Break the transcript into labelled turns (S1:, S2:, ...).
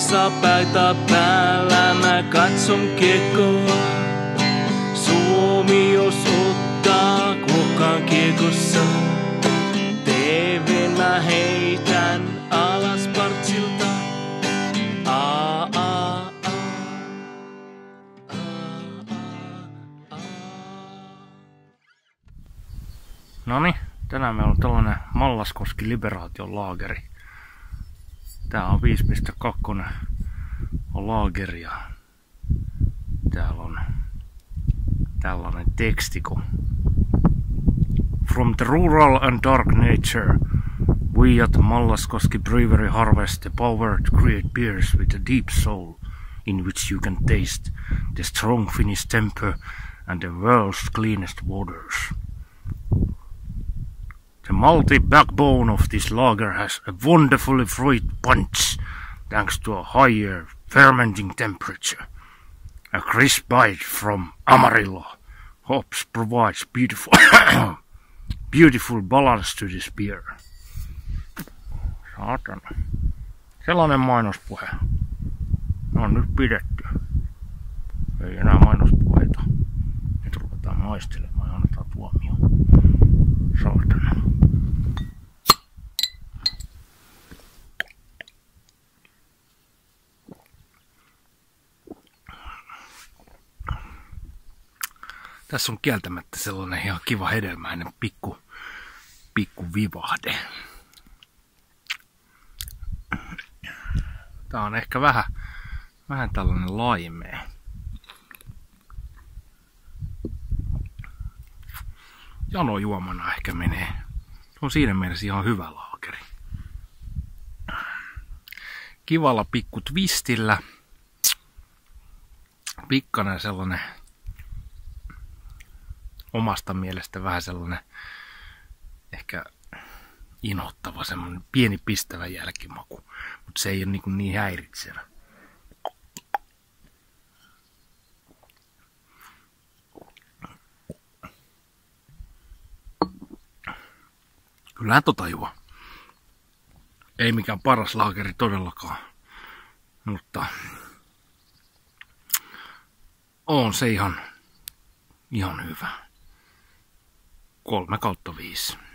S1: Tuolissa paita päällä mä katson kiekkoa. Suomi jos ottaa kuokan kiekossa. TV:n mä heitän alas partsilta. Noniin, tänään meillä on tällainen Mallaskoski Liberaation laageri. Tää on 5.2 on laageri ja täällä on tällainen teksti kun From the rural and dark nature, we at Mallaskoski Brewery harvest the power to create beers with a deep soul in which you can taste the strong Finnish temper and the world's cleanest waters. The malty backbone of this lager has a wonderfully fruit punch thanks to a higher fermenting temperature. A crisp bite from Amarillo hops provides beautiful balance to this beer. Saatana. Sellainen mainospuhe on nyt pidetty. Ei enää mainospuheita. Nyt ruvetaan maistelemaan ja annetaan tuomio. Saatana. Tässä on kieltämättä sellainen ihan kiva hedelmäinen pikku vivahde. Tää on ehkä vähän tällainen laimea. Janojuomana ehkä menee. Se on siinä mielessä ihan hyvä laakeri. Kivalla pikku twistillä. Pikkainen sellainen omasta mielestä vähän sellainen ehkä inhottava, semmoinen pieni pistävä jälkimaku, mutta se ei ole niin häiritsevä. Kyllähän tajua. Ei mikään paras laakeri todellakaan, mutta on se ihan hyvä. 3/5.